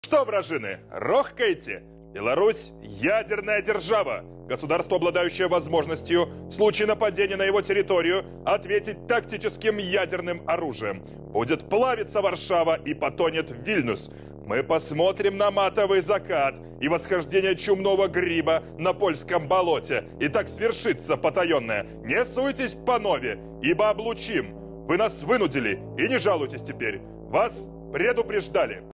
Что, вражины, рохкаете? Беларусь – ядерная держава. Государство, обладающее возможностью в случае нападения на его территорию ответить тактическим ядерным оружием. Будет плавиться Варшава и потонет Вильнюс. Мы посмотрим на матовый закат и восхождение чумного гриба на польском болоте. И так свершится потаенное. Не суйтесь, панове, ибо облучим. Вы нас вынудили, и не жалуйтесь теперь. Вас предупреждали.